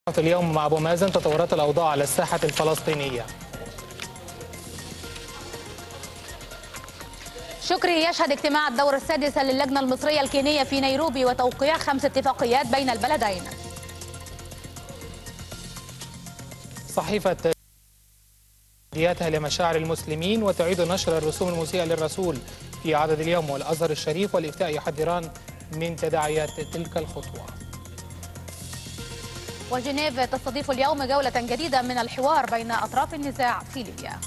اليوم مع أبو مازن تطورات الأوضاع على الساحة الفلسطينية. شكري يشهد اجتماع الدور السادس للجنة المصرية الكينية في نيروبي وتوقيع 5 اتفاقيات بين البلدين. صحيفة تحدياتها لمشاعر المسلمين وتعيد نشر الرسوم المسيئة للرسول في عدد اليوم، والأزهر الشريف والإفتاء يحذران من تداعيات تلك الخطوة. وجنيف تستضيف اليوم جولة جديدة من الحوار بين أطراف النزاع في ليبيا.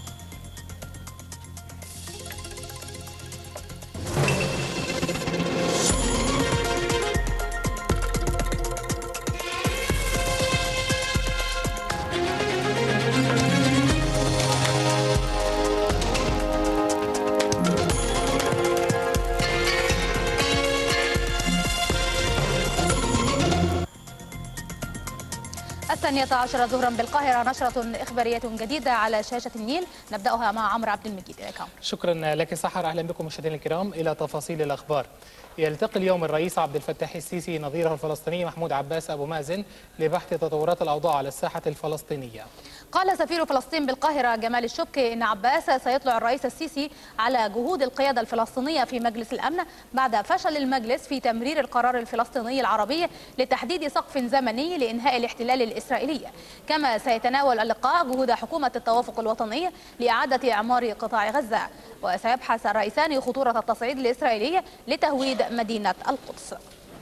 الثانية عشرة ظهرا بالقاهرة، نشرة إخبارية جديدة على شاشة النيل، نبدأها مع عمرو عبد المجيد. شكرا لك سحر. أهلا بكم مشاهدينا الكرام إلى تفاصيل الأخبار. يلتقي اليوم الرئيس عبد الفتاح السيسي نظيره الفلسطيني محمود عباس أبو مازن لبحث تطورات الأوضاع على الساحة الفلسطينية. قال سفير فلسطين بالقاهرة جمال الشبكي إن عباس سيطلع الرئيس السيسي على جهود القيادة الفلسطينية في مجلس الأمن بعد فشل المجلس في تمرير القرار الفلسطيني العربي لتحديد سقف زمني لإنهاء الاحتلال الإسرائيلي. كما سيتناول اللقاء جهود حكومة التوافق الوطني لإعادة إعمار قطاع غزة، وسيبحث الرئيسان خطورة التصعيد الإسرائيلي لتهويد مدينة القدس.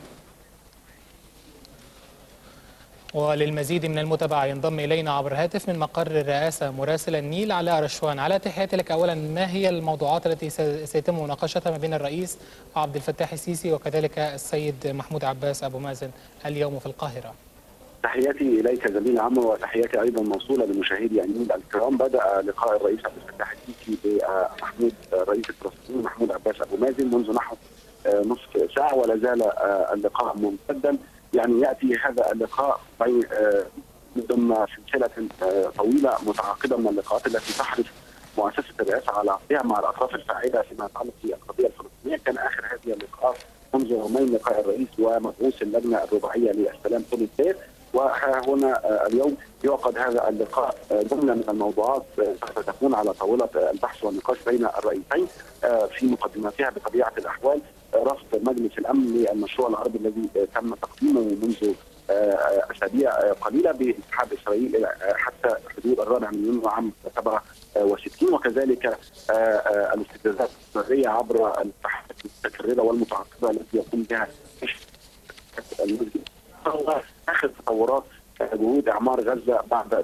وللمزيد من المتابعة ينضم إلينا عبر هاتف من مقر الرئاسة مراسل النيل علاء رشوان. على تحياتي لك. أولا، ما هي الموضوعات التي سيتم مناقشتها ما بين الرئيس عبد الفتاح السيسي وكذلك السيد محمود عباس أبو مازن اليوم في القاهرة؟ تحياتي اليك زميل عمرو، وتحياتي ايضا موصوله لمشاهدي النيل الكرام. بدا لقاء الرئيس عبد الفتاح السيسي بمحمود رئيس الفلسطيني محمود عباس ابو مازن منذ نحو نصف ساعه، ولا زال اللقاء ممتدا. يعني ياتي هذا اللقاء ضمن سلسله طويله متعاقبه من اللقاءات التي تحرص مؤسسه الرئاسه على عقدها مع الاطراف الفاعله فيما يتعلق بالقضيه الفلسطينيه. كان اخر هذه اللقاءات منذ يومين لقاء الرئيس ومبعوث اللجنه الرباعيه للسلام طول الدير، وهنا اليوم يعقد هذا اللقاء. جمله من الموضوعات ستكون على طاوله البحث والنقاش بين الرئيسين، في مقدمتها بطبيعه الاحوال رفض مجلس الامن للمشروع العربي الذي تم تقديمه منذ اسابيع قليله باسحاب اسرائيل الى حتى حدود الرابع من يونيو عام 67، وكذلك الاستفزازات السريه عبر التحقيقات المتكرره والمتعاقبه التي يقوم بها المسجد. اخر تطورات جهود اعمار غزه بعد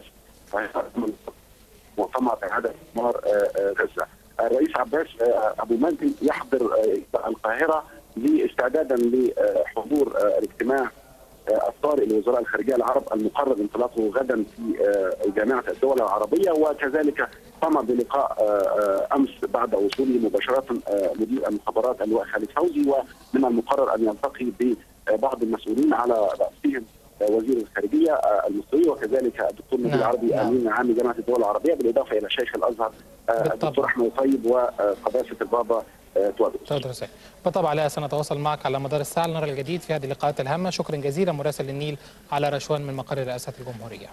مؤتمر اعاده اعمار غزه. الرئيس عباس ابو مازن يحضر القاهره استعدادا لحضور الاجتماع الطارئ لوزراء الخارجيه العرب المقرر انطلاقه غدا في جامعه الدول العربيه، وكذلك قام بلقاء امس بعد وصوله مباشره مدير المخابرات اللواء خالد فوزي، ومن المقرر ان يلتقي ببعض المسؤولين على راسهم وزير الخارجيه المصري وكذلك الدكتور نبيل العربي امين عام جامعه الدول العربيه، بالاضافه الى شيخ الازهر الدكتور احمد طيب وقداسه البابا تودرس. بالطبع لا سنتواصل معك على مدار الساعه لنرى الجديد في هذه اللقاءات الهامه. شكرا جزيلا مراسل النيل على رشوان من مقر رئاسه الجمهوريه.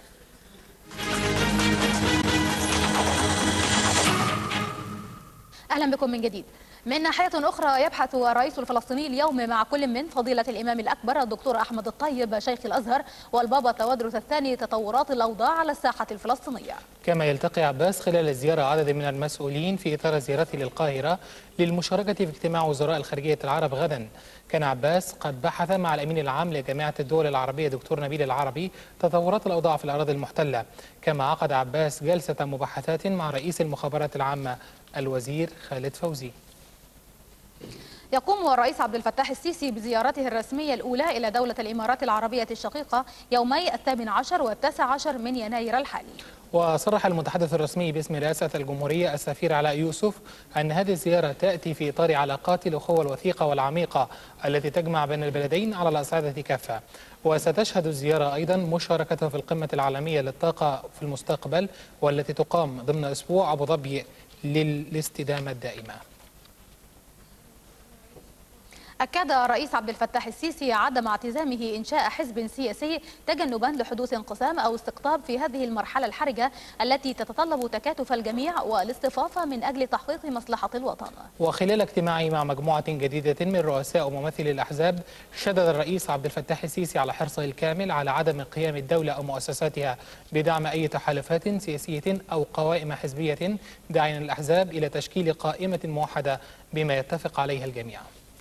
أهلا بكم من جديد. من ناحية أخرى، يبحث الرئيس الفلسطيني اليوم مع كل من فضيلة الإمام الأكبر الدكتور أحمد الطيب شيخ الأزهر والبابا تودرس الثاني تطورات الأوضاع على الساحة الفلسطينية. كما يلتقي عباس خلال الزيارة عدد من المسؤولين في إطار زيارته للقاهرة للمشاركة في اجتماع وزراء الخارجية العرب غدا. كان عباس قد بحث مع الأمين العام لجامعة الدول العربية دكتور نبيل العربي تطورات الأوضاع في الأراضي المحتلة. كما عقد عباس جلسة مباحثات مع رئيس المخابرات العامة الوزير خالد فوزي. يقوم الرئيس عبد الفتاح السيسي بزيارته الرسمية الأولى إلى دولة الإمارات العربية الشقيقة يومي 18 و19 من يناير الحالي. وصرح المتحدث الرسمي باسم رئاسة الجمهورية السفير علاء يوسف أن هذه الزيارة تأتي في إطار علاقات الأخوة الوثيقة والعميقة التي تجمع بين البلدين على الأصعدة كافة. وستشهد الزيارة أيضا مشاركته في القمة العالمية للطاقة في المستقبل والتي تقام ضمن أسبوع أبو ظبي للاستدامة الدائمة. أكد الرئيس عبد الفتاح السيسي عدم اعتزامه إنشاء حزب سياسي تجنبا لحدوث انقسام أو استقطاب في هذه المرحلة الحرجة التي تتطلب تكاتف الجميع والاصطفاف من أجل تحقيق مصلحة الوطن. وخلال اجتماعه مع مجموعة جديدة من رؤساء وممثلي الأحزاب، شدد الرئيس عبد الفتاح السيسي على حرصه الكامل على عدم قيام الدولة أو مؤسساتها بدعم أي تحالفات سياسية أو قوائم حزبية، داعيا الأحزاب إلى تشكيل قائمة موحدة بما يتفق عليها الجميع.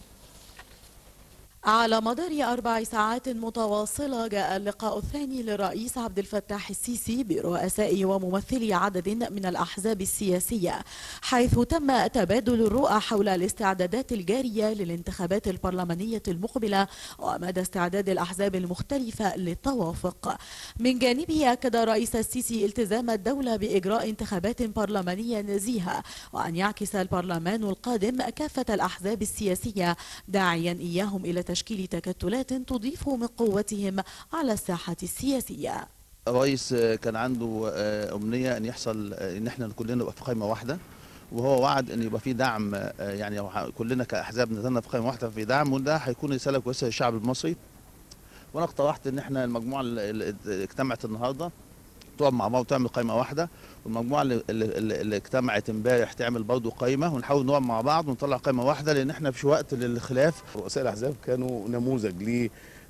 على مدار 4 ساعات متواصلة جاء اللقاء الثاني للرئيس عبد الفتاح السيسي برؤساء وممثلي عدد من الأحزاب السياسية، حيث تم تبادل الرؤى حول الاستعدادات الجارية للانتخابات البرلمانية المقبلة ومدى استعداد الأحزاب المختلفة للتوافق. من جانبه أكد الرئيس السيسي التزام الدولة بإجراء انتخابات برلمانية نزيهة، وأن يعكس البرلمان القادم كافة الأحزاب السياسية، داعيا إياهم إلى تشكيل تكتلات تضيف من قوتهم على الساحة السياسية. الرئيس كان عنده أمنية أن يحصل أن احنا كلنا نبقى في قائمة واحدة، وهو وعد أن يبقى في دعم، يعني كلنا كأحزاب نزلنا في قائمة واحدة في دعم، وده هيكون رسالة كويسة للشعب المصري. وأنا اقترحت أن احنا المجموعة اللي اجتمعت النهارده تقعد مع بعض وتعمل قائمة واحدة، والمجموعة اللي اجتمعت امبارح تعمل برضه قائمة، ونحاول نقعد مع بعض ونطلع قائمة واحدة، لأن احنا في وقت للخلاف. رؤساء الأحزاب كانوا نموذج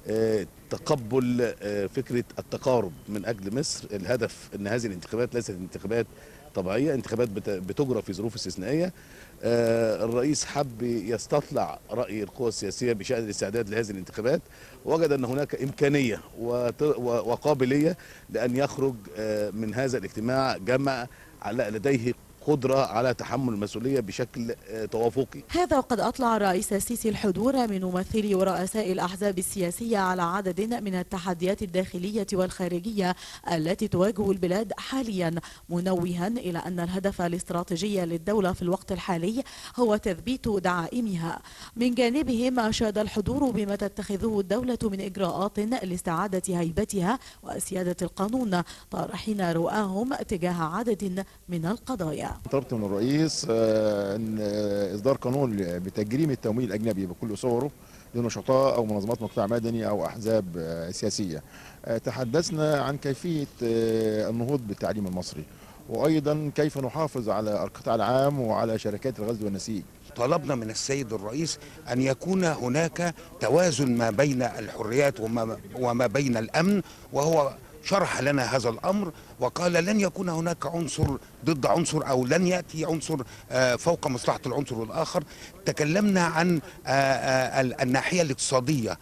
لتقبل فكرة التقارب من أجل مصر. الهدف أن هذه الانتخابات ليست انتخابات طبيعية، انتخابات بتجرى في ظروف استثنائية. الرئيس حب يستطلع رأي القوى السياسية بشأن الاستعداد لهذه الانتخابات، ووجد أن هناك إمكانية وقابلية لأن يخرج من هذا الاجتماع جمع لديه قدرة على تحمل المسؤولية بشكل توافقي. هذا وقد أطلع الرئيس السيسي الحضور من ممثلي ورؤساء الأحزاب السياسية على عدد من التحديات الداخلية والخارجية التي تواجه البلاد حاليا، منوها إلى أن الهدف الاستراتيجي للدولة في الوقت الحالي هو تثبيت دعائمها. من جانبهم أشاد الحضور بما تتخذه الدولة من إجراءات لاستعادة هيبتها وسيادة القانون، طارحين رؤاهم تجاه عدد من القضايا. طلبت من الرئيس ان اصدار قانون بتجريم التمويل الاجنبي بكل صوره لنشطاء او منظمات مجتمع مدني او احزاب سياسيه. تحدثنا عن كيفيه النهوض بالتعليم المصري، وايضا كيف نحافظ على القطاع العام وعلى شركات الغزل والنسيج. طلبنا من السيد الرئيس أن يكون هناك توازن ما بين الحريات وما بين الأمن، وهو شرح لنا هذا الأمر وقال لن يكون هناك عنصر ضد عنصر أو لن يأتي عنصر فوق مصلحة العنصر الآخر. تكلمنا عن الناحية الاقتصادية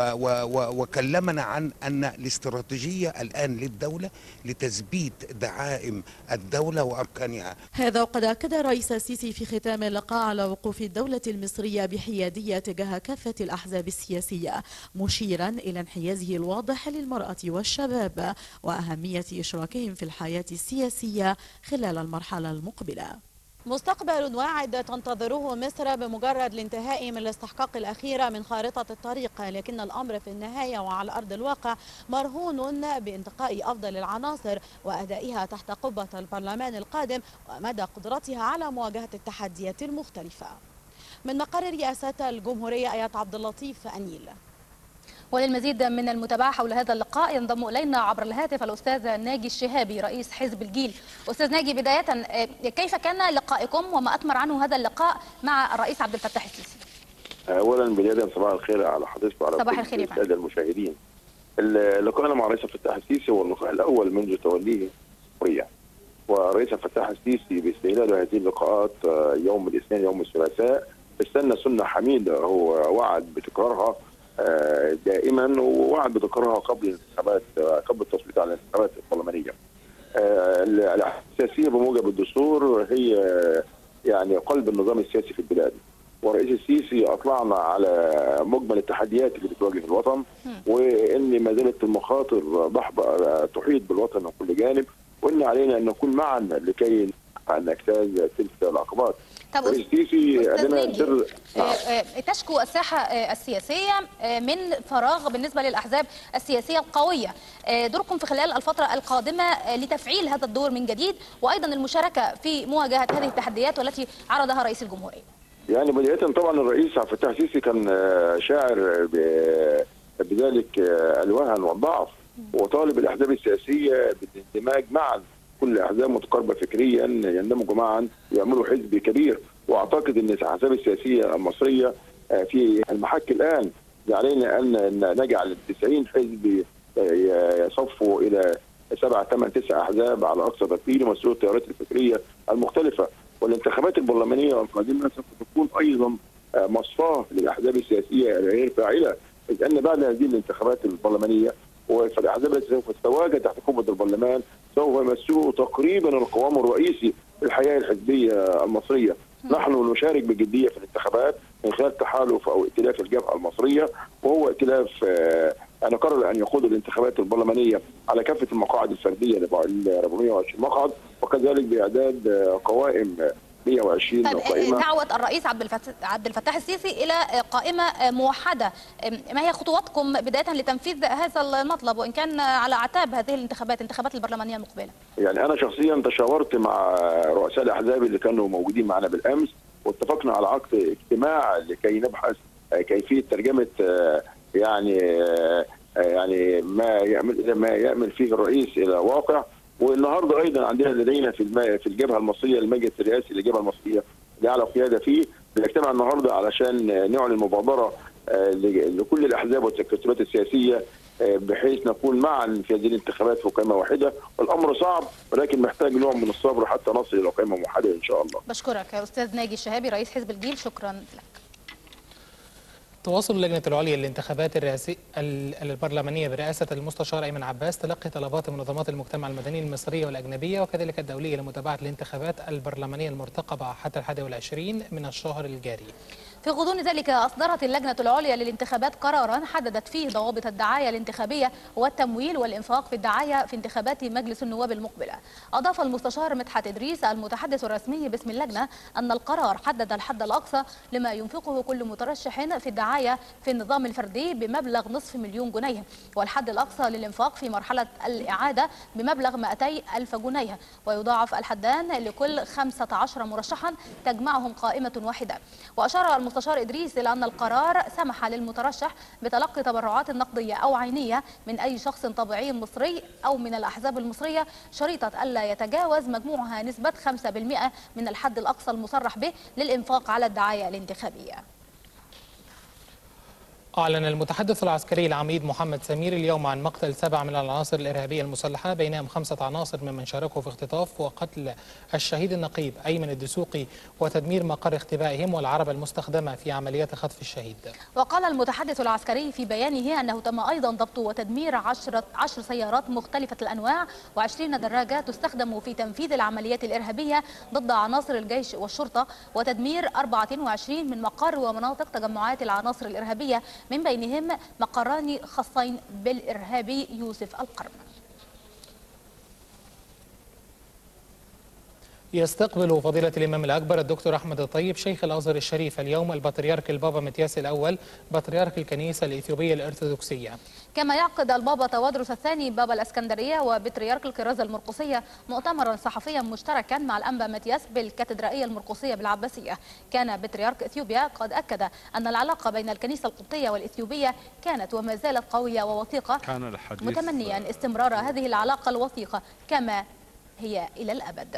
وكلمنا عن أن الاستراتيجية الآن للدولة لتثبيت دعائم الدولة وأركانها. هذا وقد أكد الرئيس السيسي في ختام اللقاء على وقوف الدولة المصرية بحيادية تجاه كافة الأحزاب السياسية، مشيرا إلى انحيازه الواضح للمرأة والشباب وأهمية إشراكهم في الحياة السياسية خلال المرحلة المقبلة. مستقبل واعد تنتظره مصر بمجرد الانتهاء من الاستحقاق الأخير من خارطة الطريق، لكن الأمر في النهاية وعلى أرض الواقع مرهون بانتقاء أفضل العناصر وأدائها تحت قبة البرلمان القادم ومدى قدرتها على مواجهة التحديات المختلفة. من مقر رئاسة الجمهورية آيات عبد اللطيف أنيل. وللمزيد من المتابعة حول هذا اللقاء ينضم إلينا عبر الهاتف الأستاذ ناجي الشهابي رئيس حزب الجيل. أستاذ ناجي، بداية كيف كان لقائكم وما أثمر عنه هذا اللقاء مع الرئيس عبد الفتاح السيسي؟ أولا بداية صباح الخير على حضرتك وعلى صباح الخير السادة المشاهدين. لقاءنا مع الرئيس عبد الفتاح السيسي هو اللقاء الأول منذ توليه الحرية، والرئيس عبد الفتاح السيسي باستهلال هذه اللقاءات يوم الاثنين يوم الثلاثاء استنى سنة حميدة هو وعد بتكرارها دائما، ووعد بتكرارها قبل الانتخابات، قبل التصويت على الانتخابات البرلمانيه. الاحزاب السياسيه بموجب الدستور هي يعني قلب النظام السياسي في البلاد، والرئيس السيسي اطلعنا على مجمل التحديات اللي بتواجه الوطن، وان ما زالت المخاطر ضحبه تحيط بالوطن من كل جانب، وان علينا ان نكون معا لكي نجتاز تلك العقبات. طب تشكو الساحة السياسية من فراغ بالنسبة للأحزاب السياسية القوية، دوركم في خلال الفترة القادمة لتفعيل هذا الدور من جديد وأيضا المشاركة في مواجهة هذه التحديات والتي عرضها رئيس الجمهورية. يعني بداية طبعا الرئيس عبد الفتاح السيسي كان شاعر بذلك الوهن والضعف، وطالب الاحزاب السياسيه بالاندماج معا، كل الاحزاب متقاربه فكريا يندمجوا معا ويعملوا حزب كبير. واعتقد ان الاحزاب السياسيه المصريه في المحك الان، علينا ان نجعل 90 حزب يصفوا الى 7 8 9 احزاب على اقصى تقدير يمثلوا التيارات الفكريه المختلفه. والانتخابات البرلمانيه القادمه سوف تكون ايضا مصفاه للاحزاب السياسيه غير فاعله، اذ ان بعد هذه الانتخابات البرلمانيه فالاحزاب التي سوف تتواجد تحت قبه البرلمان سوف يمثلوا تقريبا القوام الرئيسي للحياه الحزبيه المصريه. نحن نشارك بجديه في الانتخابات من خلال تحالف او ائتلاف الجبهه المصريه، وهو ائتلاف أنا قرر أن يخوض الانتخابات البرلمانية على كافة المقاعد الفردية ل 420 مقعد، وكذلك بإعداد قوائم 120 قائمة. دعوة الرئيس عبد الفتاح السيسي إلى قائمة موحدة، ما هي خطواتكم بداية لتنفيذ هذا المطلب وإن كان على أعتاب هذه الانتخابات البرلمانية المقبلة؟ يعني أنا شخصيا تشاورت مع رؤساء الأحزاب اللي كانوا موجودين معنا بالأمس، واتفقنا على عقد اجتماع لكي نبحث كيفية ترجمة يعني ما يأمل فيه الرئيس إلى واقع. والنهارده ايضا لدينا في الجبهه المصريه المجلس الرئاسي للجبهه المصريه اللي على قياده فيه بنجتمع النهارده علشان نعلن مبادره لكل الاحزاب والتكتلات السياسيه بحيث نكون معا في هذه الانتخابات في قائمه واحده. والامر صعب ولكن محتاج نوع من الصبر حتى نصل الى قائمه موحده ان شاء الله. بشكرك يا استاذ ناجي الشهابي رئيس حزب الجيل، شكرا لك. تواصل اللجنة العليا للانتخابات البرلمانية برئاسة المستشار أيمن عباس تلقي طلبات منظمات المجتمع المدني المصرية والأجنبية وكذلك الدولية لمتابعة الانتخابات البرلمانية المرتقبة حتى 21 من الشهر الجاري. في غضون ذلك أصدرت اللجنة العليا للانتخابات قراراً حددت فيه ضوابط الدعاية الانتخابية والتمويل والإنفاق في الدعاية في انتخابات مجلس النواب المقبلة. أضاف المستشار مدحت إدريس المتحدث الرسمي باسم اللجنة أن القرار حدد الحد الأقصى لما ينفقه كل مترشح في الدعاية في النظام الفردي بمبلغ نصف مليون جنيه، والحد الأقصى للإنفاق في مرحلة الإعادة بمبلغ 200,000 جنيه، ويضاعف الحدان لكل 15 مرشحا تجمعهم قائمة واحدة. وأشار المستشار إدريس إلى أن القرار سمح للمترشح بتلقي تبرعات نقدية أو عينية من أي شخص طبيعي مصري أو من الأحزاب المصرية شريطة ألا يتجاوز مجموعها نسبة 5% من الحد الأقصى المصرح به للإنفاق على الدعاية الانتخابية. أعلن المتحدث العسكري العميد محمد سمير اليوم عن مقتل 7 من العناصر الإرهابية المسلحة بينهم 5 عناصر ممن شاركوا في اختطاف وقتل الشهيد النقيب أيمن الدسوقي وتدمير مقر اختبائهم والعربة المستخدمة في عمليات خطف الشهيد. وقال المتحدث العسكري في بيانه أنه تم أيضا ضبط وتدمير 10 سيارات مختلفة الأنواع و20 دراجة تستخدم في تنفيذ العمليات الإرهابية ضد عناصر الجيش والشرطة، وتدمير 24 من مقر ومناطق تجمعات العناصر الإرهابية من بينهم مقران خاصين بالإرهابي يوسف القرن. يستقبل فضيلة الإمام الأكبر الدكتور أحمد الطيب شيخ الأزهر الشريف اليوم البطريرك البابا متياس الأول بطريرك الكنيسة الإثيوبية الأرثوذكسية. كما يعقد البابا تودروس الثاني بابا الإسكندرية وبطريرك الكرازة المرقسية مؤتمرا صحفيا مشتركا مع الأنبا متياس بالكاتدرائية المرقسية بالعباسية. كان بطريرك إثيوبيا قد أكد أن العلاقة بين الكنيسة القبطية والإثيوبية كانت وما زالت قوية ووثيقة، متمنيا استمرار هذه العلاقة الوثيقة كما هي إلى الأبد.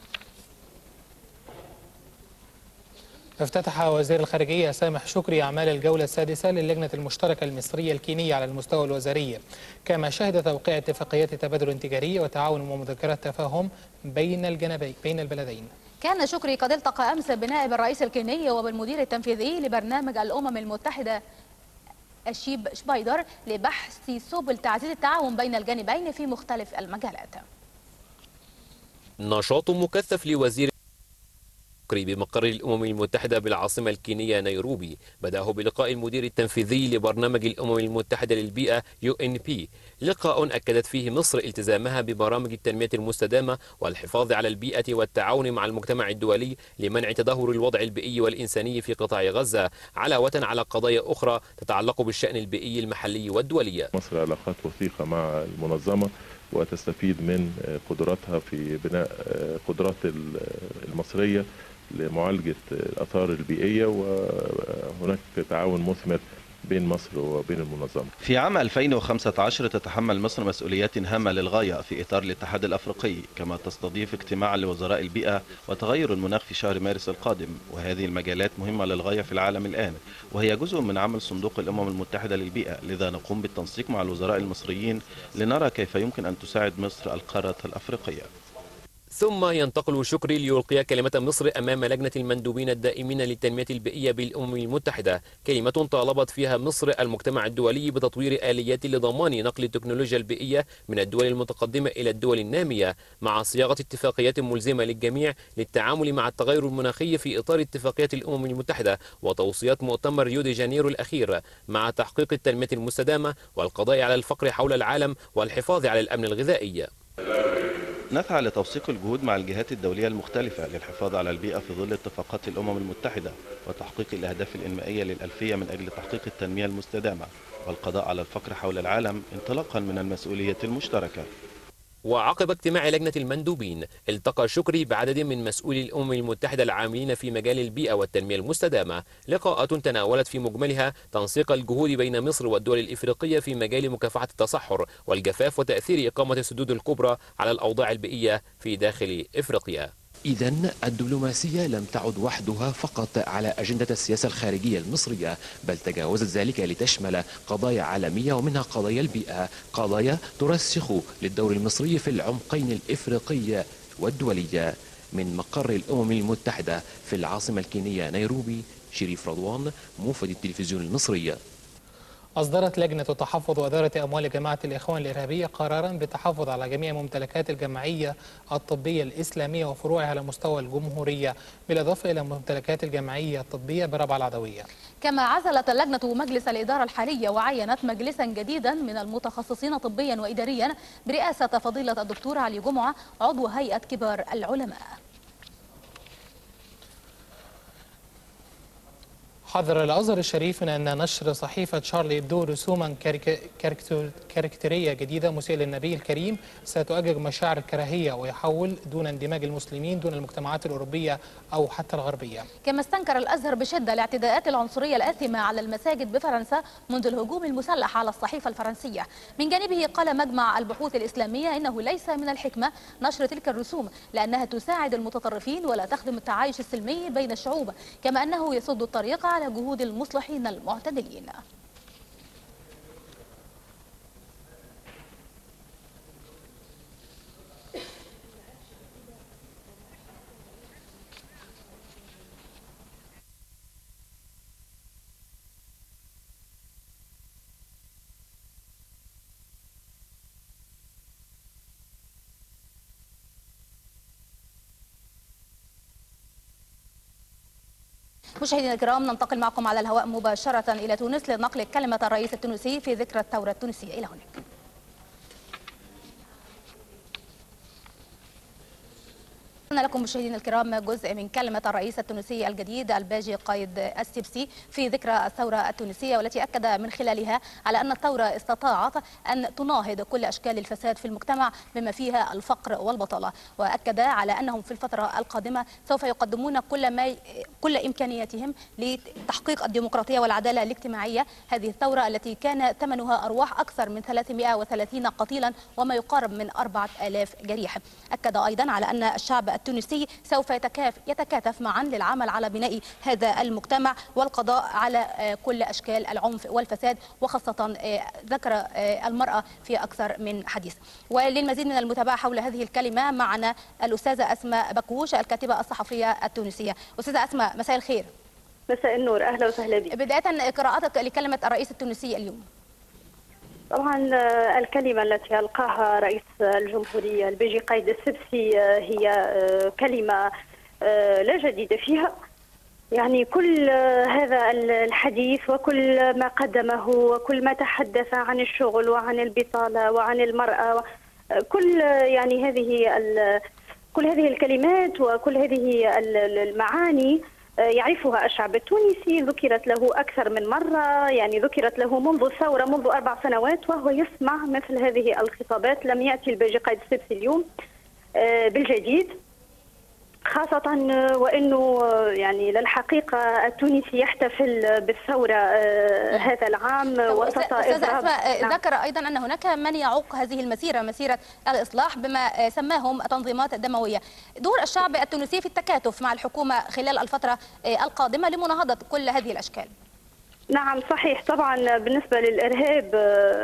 افتتح وزير الخارجية سامح شكري أعمال الجولة السادسة للجنة المشتركة المصرية الكينية على المستوى الوزاري، كما شهد توقيع اتفاقيات تبادل تجاري وتعاون ومذكرات تفاهم بين البلدين. كان شكري قد التقى أمس بنائب الرئيس الكيني وبالمدير التنفيذي لبرنامج الأمم المتحدة أشيب شبايدر لبحث سبل تعزيز التعاون بين الجانبين في مختلف المجالات. نشاط مكثف لوزير بمقر الأمم المتحدة بالعاصمة الكينية نيروبي بدأه بلقاء المدير التنفيذي لبرنامج الأمم المتحدة للبيئة UNP، لقاء أكدت فيه مصر التزامها ببرامج التنمية المستدامة والحفاظ على البيئة والتعاون مع المجتمع الدولي لمنع تدهور الوضع البيئي والإنساني في قطاع غزة، علاوة على قضايا أخرى تتعلق بالشأن البيئي المحلي والدولي. مصر علاقات وثيقة مع المنظمة وتستفيد من قدراتها في بناء قدرات المصرية لمعالجة الآثار البيئية، وهناك تعاون مثمر بين مصر وبين المنظمة. في عام 2015 تتحمل مصر مسؤوليات هامة للغاية في إطار الاتحاد الأفريقي، كما تستضيف اجتماعا لوزراء البيئة وتغير المناخ في شهر مارس القادم، وهذه المجالات مهمة للغاية في العالم الآن، وهي جزء من عمل صندوق الأمم المتحدة للبيئة، لذا نقوم بالتنسيق مع الوزراء المصريين لنرى كيف يمكن أن تساعد مصر القارة الأفريقية. ثم ينتقل شكري ليلقي كلمة مصر أمام لجنة المندوبين الدائمين للتنمية البيئية بالأمم المتحدة، كلمة طالبت فيها مصر المجتمع الدولي بتطوير آليات لضمان نقل التكنولوجيا البيئية من الدول المتقدمة إلى الدول النامية، مع صياغة اتفاقيات ملزمة للجميع للتعامل مع التغير المناخي في إطار اتفاقيات الأمم المتحدة وتوصيات مؤتمر ريو دي جانيرو الأخير، مع تحقيق التنمية المستدامة والقضاء على الفقر حول العالم والحفاظ على الأمن الغذائي. نسعى لتوثيق الجهود مع الجهات الدولية المختلفة للحفاظ على البيئة في ظل اتفاقات الأمم المتحدة وتحقيق الأهداف الإنمائية للألفية من أجل تحقيق التنمية المستدامة والقضاء على الفقر حول العالم انطلاقا من المسؤولية المشتركة. وعقب اجتماع لجنة المندوبين التقى شكري بعدد من مسؤولي الأمم المتحدة العاملين في مجال البيئة والتنمية المستدامة، لقاءات تناولت في مجملها تنسيق الجهود بين مصر والدول الإفريقية في مجال مكافحة التصحر والجفاف وتأثير إقامة السدود الكبرى على الأوضاع البيئية في داخل إفريقيا. إذن الدبلوماسية لم تعد وحدها فقط على أجندة السياسة الخارجية المصرية، بل تجاوزت ذلك لتشمل قضايا عالمية ومنها قضايا البيئة، قضايا ترسخ للدور المصري في العمقين الإفريقي والدولي. من مقر الأمم المتحدة في العاصمة الكينية نيروبي، شريف رضوان، موفد التلفزيون المصري. أصدرت لجنة التحفظ وإدارة أموال جماعة الإخوان الإرهابية قرارا بالتحفظ على جميع ممتلكات الجمعية الطبية الإسلامية وفروعها على مستوى الجمهورية، بالإضافة إلى ممتلكات الجمعية الطبية بربع العدوية. كما عزلت اللجنة مجلس الإدارة الحالية وعينت مجلسا جديدا من المتخصصين طبيا وإداريا برئاسة فضيلة الدكتور علي جمعة عضو هيئة كبار العلماء. حذر الأزهر الشريف من أن نشر صحيفة شارلي إبدو رسوما كاريكاتيرية جديدة مسيئة للنبي الكريم ستؤجج مشاعر الكراهية ويحول دون اندماج المسلمين دون المجتمعات الأوروبية أو حتى الغربية. كما استنكر الأزهر بشدة الاعتداءات العنصرية الآثمة على المساجد بفرنسا منذ الهجوم المسلح على الصحيفة الفرنسية. من جانبه قال مجمع البحوث الإسلامية إنه ليس من الحكمة نشر تلك الرسوم لأنها تساعد المتطرفين ولا تخدم التعايش السلمي بين الشعوب، كما أنه يسد الطريق على جهود المصلحين المعتدلين. مشاهدينا الكرام، ننتقل معكم على الهواء مباشرة إلى تونس لنقل كلمة الرئيس التونسي في ذكرى الثورة التونسية. إلى هناك. لكم مشاهدينا الكرام جزء من كلمة الرئيس التونسي الجديد الباجي قايد السبسي في ذكرى الثورة التونسية، والتي أكد من خلالها على أن الثورة استطاعت أن تناهض كل أشكال الفساد في المجتمع بما فيها الفقر والبطالة، وأكد على أنهم في الفترة القادمة سوف يقدمون كل إمكانياتهم لتحقيق الديمقراطية والعدالة الاجتماعية. هذه الثورة التي كان ثمنها أرواح أكثر من 330 قتيلا وما يقارب من 4000 جريح. أكد أيضا على أن الشعب التونسي سوف يتكاتف معا للعمل على بناء هذا المجتمع والقضاء على كل أشكال العنف والفساد، وخاصة ذكر المرأة في أكثر من حديث. وللمزيد من المتابعة حول هذه الكلمة معنا الأستاذة أسماء بكوش الكاتبة الصحفية التونسية. أستاذة أسماء، مساء الخير. مساء النور، أهلا وسهلا بك. بداية قراءتك لكلمة الرئيس التونسي اليوم. طبعا الكلمة التي ألقاها رئيس الجمهورية الباجي قايد السبسي هي كلمة لا جديد فيها. يعني كل هذا الحديث وكل ما قدمه وكل ما تحدث عن الشغل وعن البطالة وعن المرأة، كل هذه الكلمات وكل هذه المعاني يعرفها الشعب التونسي، ذكرت له أكثر من مرة، يعني ذكرت له منذ الثورة منذ 4 سنوات وهو يسمع مثل هذه الخطابات. لم يأتي الباجي قايد السبسي اليوم بالجديد. خاصة وأنه يعني للحقيقة التونسي يحتفل بالثورة هذا العام وسط إضراب. ذكر أيضا أن هناك من يعوق هذه المسيرة، مسيرة الإصلاح بما سماهم تنظيمات دموية. دور الشعب التونسي في التكاتف مع الحكومة خلال الفترة القادمة لمناهضة كل هذه الأشكال. نعم صحيح، طبعا بالنسبة للإرهاب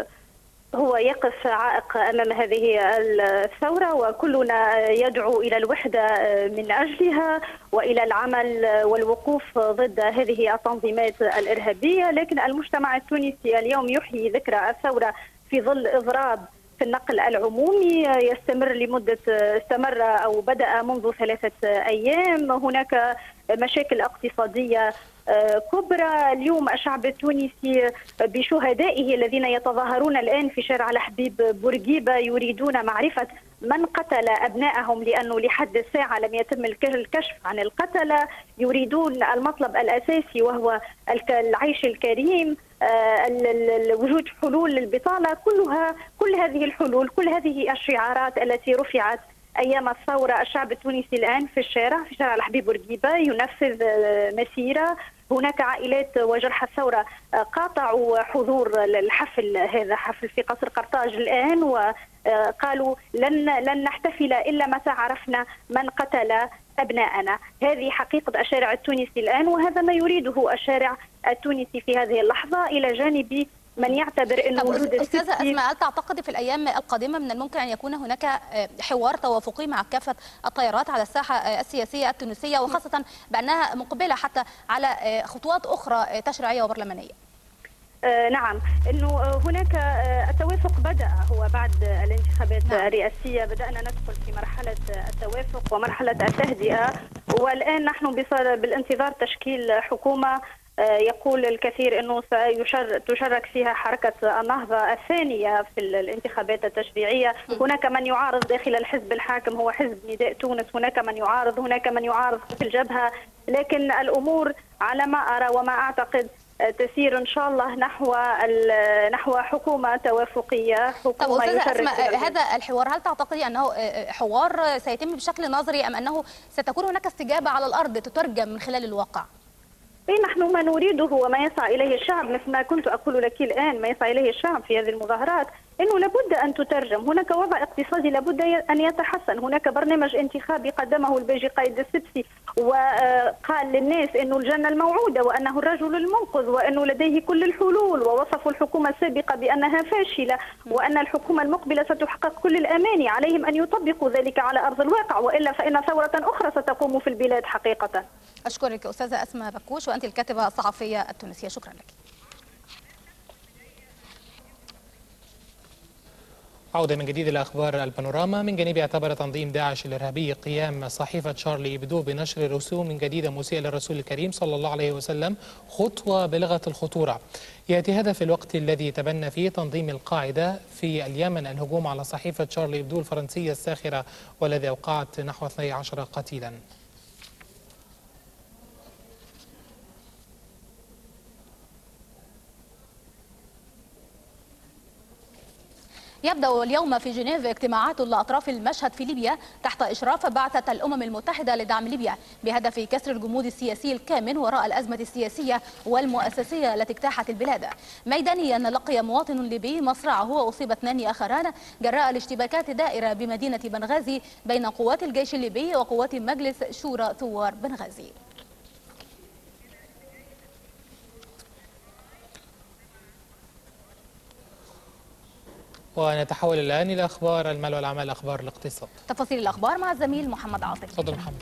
هو يقف عائق أمام هذه الثورة، وكلنا يدعو إلى الوحدة من أجلها وإلى العمل والوقوف ضد هذه التنظيمات الإرهابية. لكن المجتمع التونسي اليوم يحيي ذكرى الثورة في ظل إضراب في النقل العمومي استمر أو بدأ منذ 3 أيام. هناك مشاكل اقتصادية كبرى. اليوم الشعب التونسي بشهدائه الذين يتظاهرون الآن في شارع الحبيب بورقيبة يريدون معرفة من قتل أبنائهم، لأنه لحد الساعة لم يتم الكشف عن القتلة. يريدون المطلب الأساسي وهو العيش الكريم، وجود حلول للبطالة. كل هذه الحلول، كل هذه الشعارات التي رفعت أيام الثورة. الشعب التونسي الآن في شارع الحبيب بورقيبة ينفذ مسيرة. هناك عائلات وجرحى الثورة قاطعوا حضور الحفل، هذا حفل في قصر قرطاج الآن، وقالوا لن نحتفل إلا متى عرفنا من قتل أبناءنا. هذه حقيقة الشارع التونسي الآن، وهذا ما يريده الشارع التونسي في هذه اللحظة، إلى جانب من يعتبر أنه أستاذة أسماء، هل تعتقد في الأيام القادمة من الممكن أن يكون هناك حوار توافقي مع كافة التيارات على الساحة السياسية التونسية، وخاصة بأنها مقبلة حتى على خطوات أخرى تشريعية وبرلمانية؟ نعم، أنه هناك التوافق بدأ، هو بعد الانتخابات الرئاسية بدأنا ندخل في مرحلة التوافق ومرحلة التهدئة، والآن نحن بالانتظار تشكيل حكومة يقول الكثير أنه تشارك فيها حركة النهضة الثانية في الانتخابات التشريعية. هناك من يعارض داخل الحزب الحاكم هو حزب نداء تونس، هناك من يعارض في الجبهة، لكن الأمور على ما أرى وما أعتقد تسير إن شاء الله نحو حكومة توافقية، حكومة يشارك. هذا الحوار، هل تعتقدي أنه حوار سيتم بشكل نظري أم أنه ستكون هناك استجابة على الأرض تترجم من خلال الواقع؟ نحن ما نريده وما يسعى إليه الشعب، مثل ما كنت أقول لك الآن، ما يسعى إليه الشعب في هذه المظاهرات أنه لابد أن تترجم. هناك وضع اقتصادي لابد أن يتحسن، هناك برنامج انتخابي قدمه البيجي قايد السبسي وقال للناس أنه الجنة الموعودة وأنه الرجل المنقذ وأنه لديه كل الحلول، ووصفوا الحكومة السابقة بأنها فاشلة وأن الحكومة المقبلة ستحقق كل الأماني. عليهم أن يطبقوا ذلك على أرض الواقع، وإلا فإن ثورة أخرى ستقوم في البلاد حقيقة. أشكرك أستاذة أسماء بكوش، وأنت الكاتبة الصحفية التونسية، شكرا لك. عودة من جديد إلى أخبار البانوراما. من جانبه اعتبر تنظيم داعش الإرهابي قيام صحيفة شارلي إبدو بنشر رسوم جديدة مسيئة للرسول الكريم صلى الله عليه وسلم خطوة بالغة الخطورة. يأتي هذا في الوقت الذي تبنى فيه تنظيم القاعدة في اليمن الهجوم على صحيفة شارلي إبدو الفرنسية الساخرة، والذي أوقعت نحو 12 قتيلا. يبدأ اليوم في جنيف اجتماعات لأطراف المشهد في ليبيا تحت إشراف بعثة الأمم المتحدة لدعم ليبيا بهدف كسر الجمود السياسي الكامن وراء الأزمة السياسية والمؤسسية التي اجتاحت البلاد. ميدانيا لقي مواطن ليبي مصرعه وأصيب 2 آخران جراء الاشتباكات دائرة بمدينة بنغازي بين قوات الجيش الليبي وقوات مجلس شورى ثوار بنغازي. ونتحول الآن إلى أخبار المال والأعمال، أخبار الاقتصاد. تفاصيل الأخبار مع الزميل محمد عاطف. تفضل محمد.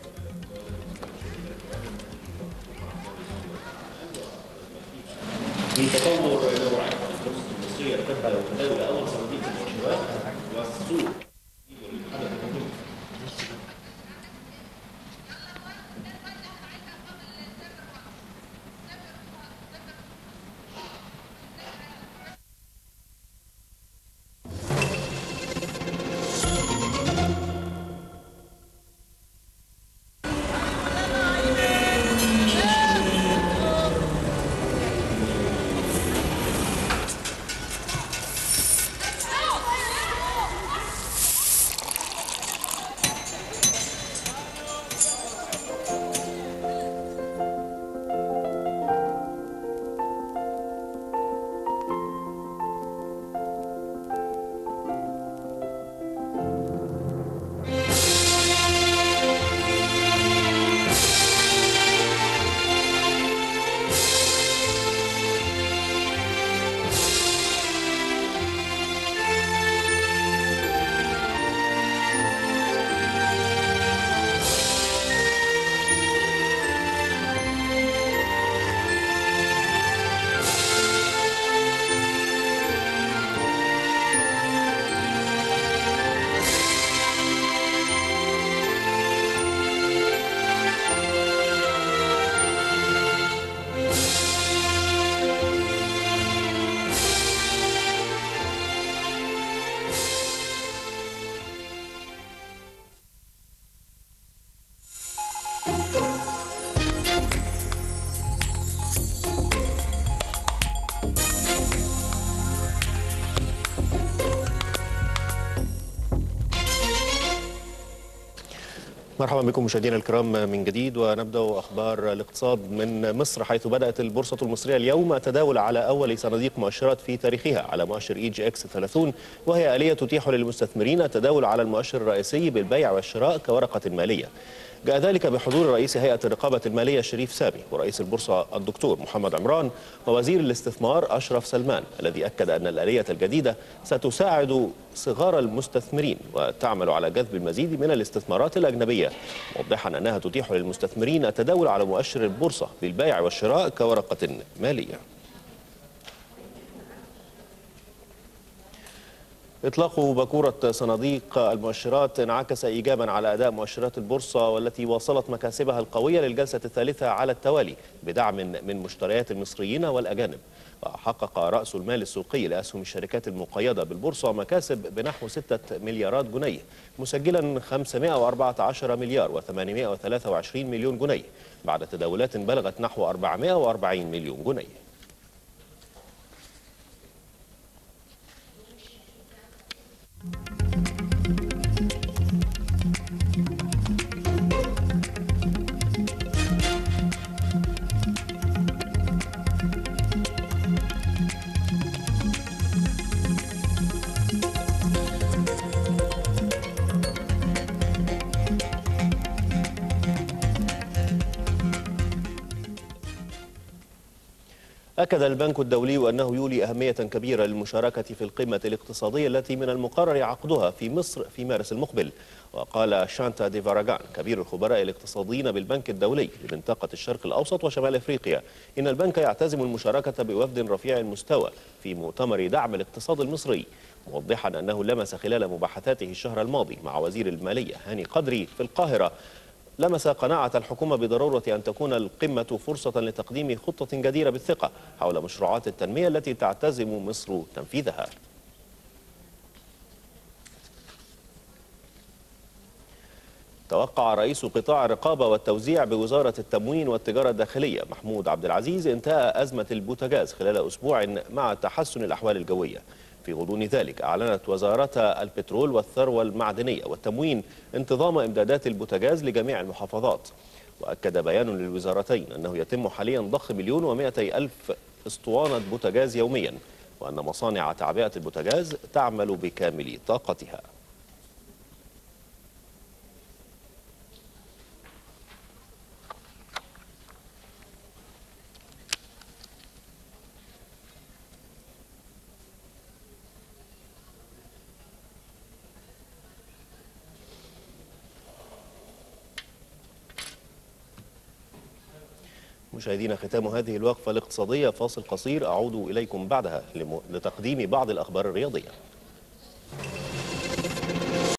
في تطور نوعي المصرية تبدأ تداول أول صناديق المؤشرات والسوق. مرحبا بكم مشاهدينا الكرام من جديد، ونبدأ أخبار الاقتصاد من مصر، حيث بدأت البورصة المصرية اليوم التداول على أول صناديق مؤشرات في تاريخها على مؤشر EGX 30، وهي آلية تتيح للمستثمرين التداول على المؤشر الرئيسي بالبيع والشراء كورقة مالية. جاء ذلك بحضور رئيس هيئة الرقابة المالية شريف سامي، ورئيس البورصة الدكتور محمد عمران، ووزير الاستثمار أشرف سلمان، الذي أكد أن الآلية الجديدة ستساعد صغار المستثمرين وتعمل على جذب المزيد من الاستثمارات الأجنبية، موضحا أنها تتيح للمستثمرين التداول على مؤشر البورصة بالبيع والشراء كورقة مالية. إطلاق باكورة صناديق المؤشرات انعكس إيجابا على أداء مؤشرات البورصة، والتي واصلت مكاسبها القوية للجلسة الثالثة على التوالي بدعم من مشتريات المصريين والأجانب. وحقق رأس المال السوقي لأسهم الشركات المقيدة بالبورصة مكاسب بنحو 6 مليارات جنيه، مسجلا 514 مليار و823 مليون جنيه بعد تداولات بلغت نحو 440 مليون جنيه. أكد البنك الدولي أنه يولي أهمية كبيرة للمشاركة في القمة الاقتصادية التي من المقرر عقدها في مصر في مارس المقبل. وقال شانتا دي فاراغان كبير الخبراء الاقتصاديين بالبنك الدولي لمنطقة الشرق الأوسط وشمال أفريقيا إن البنك يعتزم المشاركة بوفد رفيع المستوى في مؤتمر دعم الاقتصاد المصري، موضحا أنه لمس خلال مباحثاته الشهر الماضي مع وزير المالية هاني قدري في القاهرة لمس قناعة الحكومة بضرورة أن تكون القمة فرصة لتقديم خطة جديرة بالثقة حول مشروعات التنمية التي تعتزم مصر تنفيذها. توقع رئيس قطاع الرقابة والتوزيع بوزارة التموين والتجارة الداخلية محمود عبد العزيز انتهاء أزمة البوتاجاز خلال أسبوع مع تحسن الأحوال الجوية. في غضون ذلك أعلنت وزارتا البترول والثروة المعدنية والتموين انتظام إمدادات البوتاجاز لجميع المحافظات. وأكد بيان للوزارتين أنه يتم حاليا ضخ 1,200,000 اسطوانة بوتاجاز يوميا، وأن مصانع تعبئة البوتاجاز تعمل بكامل طاقتها. مشاهدينا، ختام هذه الوقفة الاقتصادية، فاصل قصير أعود إليكم بعدها لتقديم بعض الأخبار الرياضية.